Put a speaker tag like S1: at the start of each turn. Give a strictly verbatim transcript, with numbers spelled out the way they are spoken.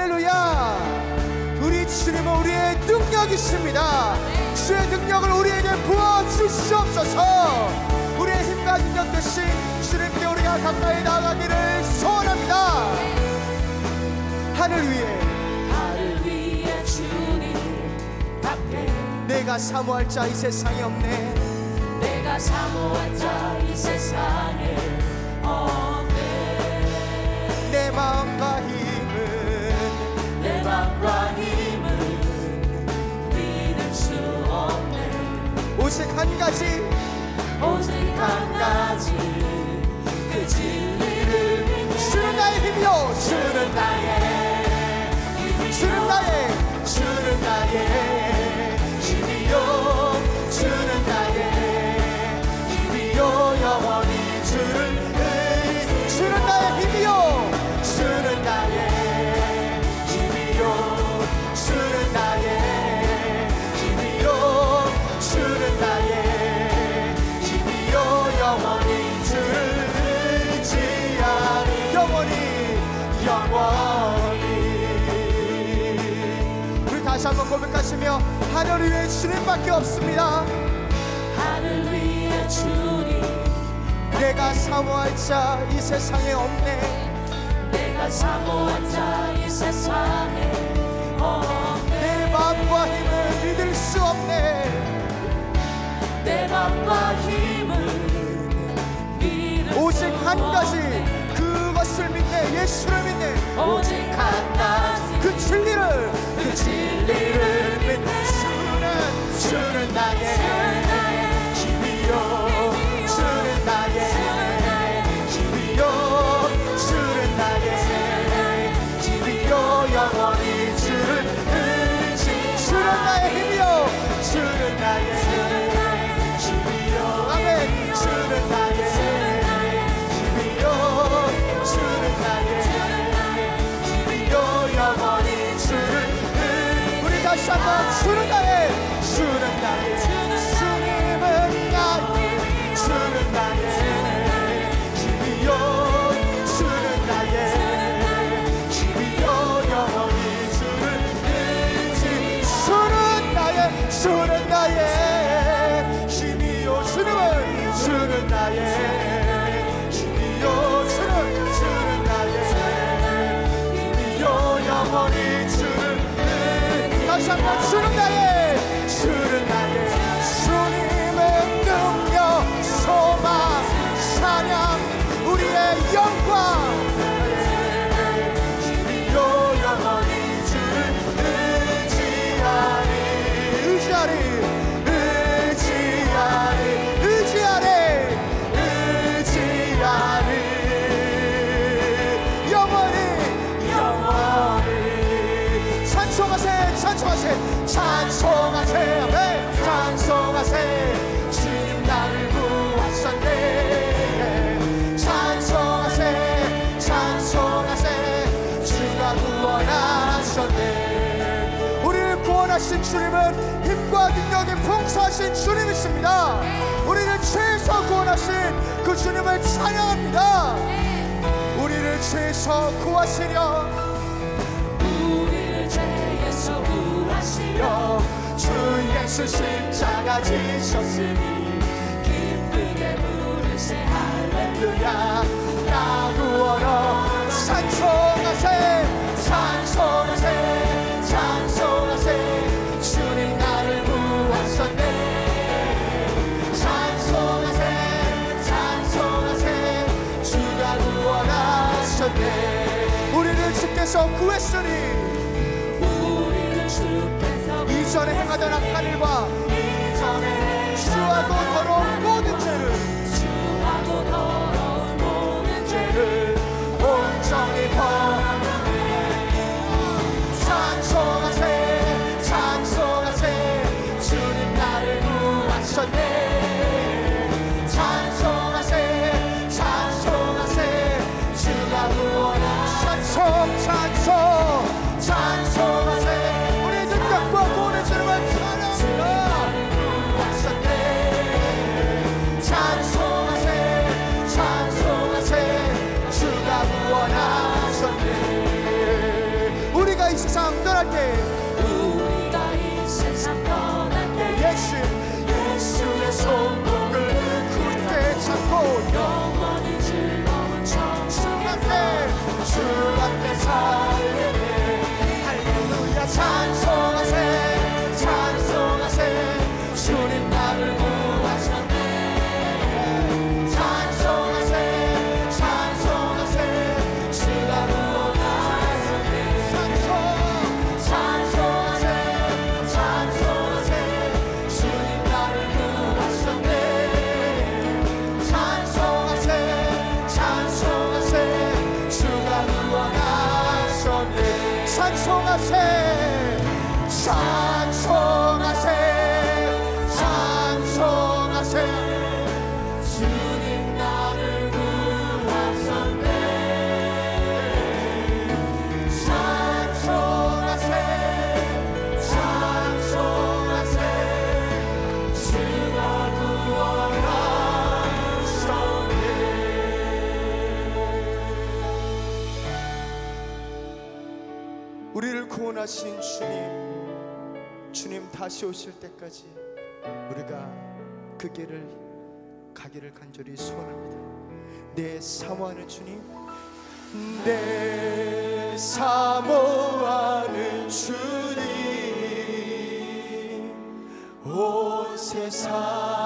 S1: 할렐루야. 우리 주님은 우리의 능력이십니다. 주의 능력을 우리에게 부어주시옵소서. 우리의 힘과 능력 되신 주님께 우리가 가까이 나가기를 소원합니다. 하늘 위에
S2: 하늘 위에 주님 밖에
S1: 내가 사모할 자 이 세상에 없네.
S2: 내가 사모한 자 이 세상에 없네.
S1: 내 마음과 힘은
S2: 내 마음과 힘은 믿을 수 없네.
S1: 오직 한 가지
S2: 오직 한 가지 그 진리를 믿네.
S1: 주는 나의 힘이요.
S2: 주는 나의 힘이요.
S1: 주는 나의
S2: 주는 나의 힘이요. 주는 나의 힘이요. 영원히 주를 의지.
S1: 주는 나의 힘이요.
S2: 주는 나의 힘이요. 주는 나의 힘이요. 주는 나의 힘이요. 영원히 주를 의지하리.
S1: 영원히
S2: 영원히.
S1: 우리 다시 한번 고백하시며 하늘 위에 주님밖에 없습니다.
S2: 하늘 위에 주님
S1: 내가 사모할 자 이 세상에 없네.
S2: 내가 사모한 자 이 세상에 없네.
S1: 내 마음과 힘을 믿을 수 없네.
S2: 내 마음과 힘을 믿을
S1: 오직
S2: 수
S1: 한 가지
S2: 없네.
S1: 그것을 믿네. 예수를 믿네.
S2: 오직 한 가지
S1: 그 진리를
S2: 그 진리를 믿네.
S1: 주는
S2: 주는 나의 힘이요. 주는 나의 힘이요. 주는 나의 힘이요. 영원히 주를 의지.
S1: 주는 나의 힘이요.
S2: 주는 나의 힘이요.
S1: 아멘.
S2: 주는 나의 힘이요. 주는 나의 힘이요. 영원히 주를 의지.
S1: 우리 다시 한번 주는 나의 주는 나의 주님은 나의
S2: 주는 나의 힘이요. 주는 나의 힘이요. 영원히 주를 의지.
S1: 주는 나의 주는 나의 힘이요. 주님은
S2: 주는 나의 힘이요. 주는 주는 나의 힘이요. 영원히 주를 의지.
S1: 다시 한번 주는 나의
S2: 주는 나의
S1: 주님의 능력 소망 사랑 우리의 영광
S2: 힘이요. 영원히 주를 의지하리.
S1: 의지하리 의지하리 의지하리
S2: 의지하리.
S1: 영원히
S2: 영원히
S1: 찬송하세 찬송하세
S2: 찬송하세. 아멘. 찬송하세. 주님 나를 구하셨네. 찬송하세. 찬송하세. 주가 구원하셨네.
S1: 우리를 구원하신 주님은 힘과 능력이 풍성하신 주님이십니다. 우리를 죄에서 구원하신 그 주님을 찬양합니다. 우리를 죄에서 구하시려
S2: 우리를 죄에서 구하시려 주 예수 십자가 지셨으니 기쁘게 부르세. 할렐루야. 나 구원어
S1: 찬송하세
S2: 찬송하세. 찬송하세. 주님 나를 구하셨네. 찬송하세. 찬송하세. 주가 구원하셨네.
S1: 우리를 주께서 구했으니
S2: 우리를 주께서
S1: 이전에 행하던 악한 일과
S2: 이전에
S1: 주하고 더러운 모든 죄를
S2: 주하고 더러운 모든 죄를 온전히 버렸네. 찬송하세. 찬송하세. 주님 나를 구하셨네.
S1: 찬송하세 찬송하세
S2: 주가 구원하셨네.
S1: 찬송 찬송
S2: 찬송하세.
S1: 우리 능력과 구원의 주님을 찬양합니다.
S2: 구하셨네. 찬송하세. 찬송하세. 주가 구원하셨네.
S1: 우리가 이 세상 떠날 때
S2: 우리가 이 세상 떠날 때
S1: 예수
S2: 예수의 손목을
S1: 굳게 잡고
S2: 영원히 즐거운 청춘한테
S1: 주 앞에 살게 할렐루야 찬송하세 찬송하세
S2: 주님 나를 구하셨네 찬송하세 찬송하세 주가 구원하셨네
S1: 찬송
S2: 찬송하세 찬송하세 주님 나를 구하셨네
S1: 찬송하세 찬송하세 주가 구원하셨네 찬송하세 찬송하세 찬송하세
S2: 주님 나를 구하셨네 찬송하세 찬송하세 주가 구원하셨네
S1: 우리를 구원하신 주님 주님 다시 오실 때까지 우리가 그 길을 가기를 간절히 소원합니다. 내 사모하는 주님 내 사모하는 주님 온 세상